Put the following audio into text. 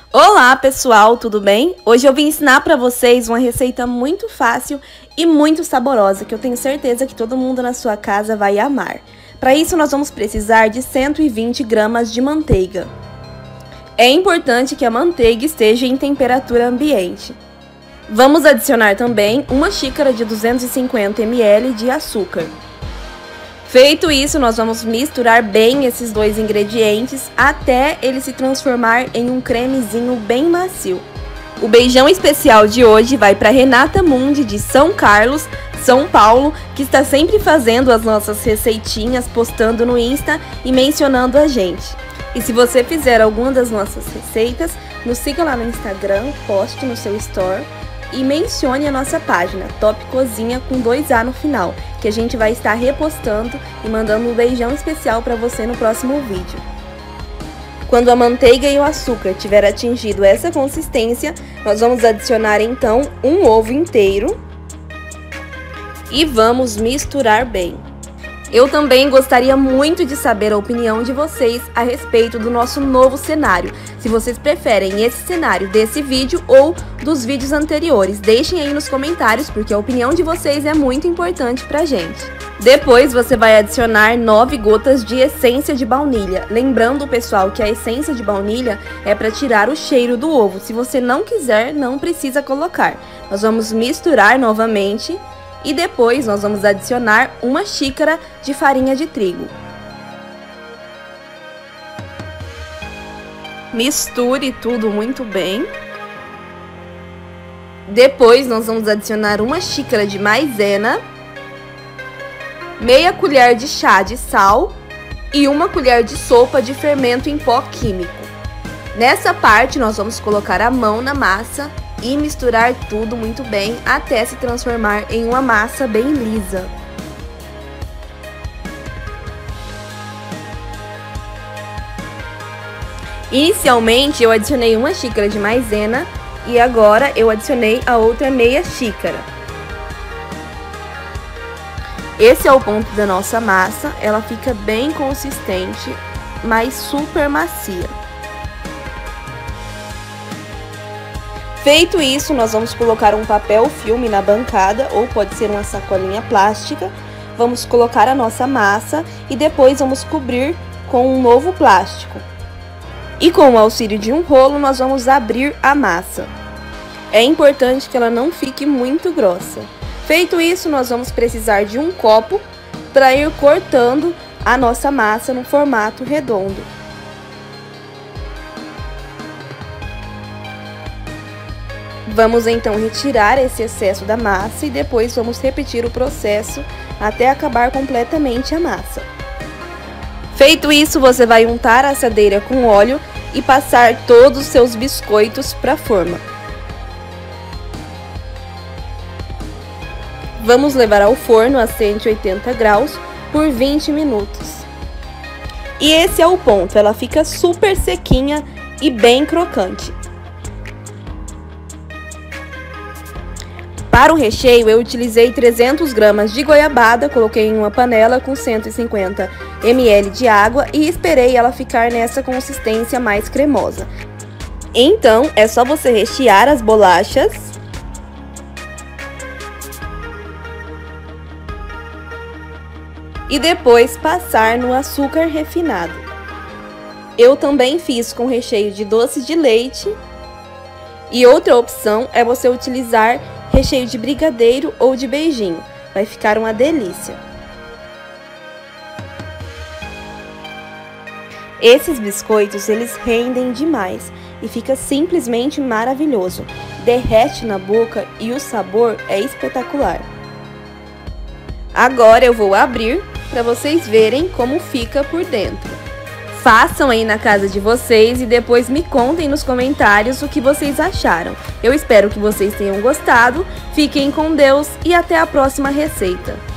Olá pessoal, tudo bem? Hoje eu vim ensinar para vocês uma receita muito fácil e muito saborosa que eu tenho certeza que todo mundo na sua casa vai amar. Para isso nós vamos precisar de 120 gramas de manteiga. É importante que a manteiga esteja em temperatura ambiente. Vamos adicionar também uma xícara de 250 ml de açúcar. Feito isso, nós vamos misturar bem esses dois ingredientes até ele se transformar em um cremezinho bem macio. O beijão especial de hoje vai para Renata Mundi de São Carlos, São Paulo, que está sempre fazendo as nossas receitinhas, postando no Insta e mencionando a gente. E se você fizer alguma das nossas receitas, nos siga lá no Instagram, poste no seu store e mencione a nossa página, Top Cozinha com 2A no final, que a gente vai estar repostando e mandando um beijão especial para você no próximo vídeo. Quando a manteiga e o açúcar tiver atingido essa consistência, nós vamos adicionar então um ovo inteiro e vamos misturar bem. Eu também gostaria muito de saber a opinião de vocês a respeito do nosso novo cenário. Se vocês preferem esse cenário desse vídeo ou dos vídeos anteriores, deixem aí nos comentários, porque a opinião de vocês é muito importante pra gente. Depois você vai adicionar 9 gotas de essência de baunilha. Lembrando, pessoal, que a essência de baunilha é para tirar o cheiro do ovo. Se você não quiser, não precisa colocar. Nós vamos misturar novamente. E depois nós vamos adicionar uma xícara de farinha de trigo. Misture tudo muito bem. Depois nós vamos adicionar uma xícara de maisena, meia colher de chá de sal e uma colher de sopa de fermento em pó químico. Nessa parte nós vamos colocar a mão na massa e misturar tudo muito bem até se transformar em uma massa bem lisa. Inicialmente eu adicionei uma xícara de maisena e agora eu adicionei a outra meia xícara. Esse é o ponto da nossa massa, ela fica bem consistente, mas super macia. Feito isso, nós vamos colocar um papel filme na bancada, ou pode ser uma sacolinha plástica. Vamos colocar a nossa massa e depois vamos cobrir com um novo plástico. E com o auxílio de um rolo, nós vamos abrir a massa. É importante que ela não fique muito grossa. Feito isso, nós vamos precisar de um copo para ir cortando a nossa massa no formato redondo. Vamos então retirar esse excesso da massa e depois vamos repetir o processo até acabar completamente a massa. Feito isso, você vai untar a assadeira com óleo e passar todos os seus biscoitos para a forma. Vamos levar ao forno a 180 graus por 20 minutos. E esse é o ponto, ela fica super sequinha e bem crocante. Para o recheio, eu utilizei 300 gramas de goiabada, coloquei em uma panela com 150 ml de água e esperei ela ficar nessa consistência mais cremosa. Então, é só você rechear as bolachas e depois passar no açúcar refinado. Eu também fiz com recheio de doce de leite e outra opção é você utilizar recheio de brigadeiro ou de beijinho, vai ficar uma delícia. Esses biscoitos, eles rendem demais e fica simplesmente maravilhoso. Derrete na boca e o sabor é espetacular. Agora eu vou abrir para vocês verem como fica por dentro. Façam aí na casa de vocês e depois me contem nos comentários o que vocês acharam. Eu espero que vocês tenham gostado, fiquem com Deus e até a próxima receita.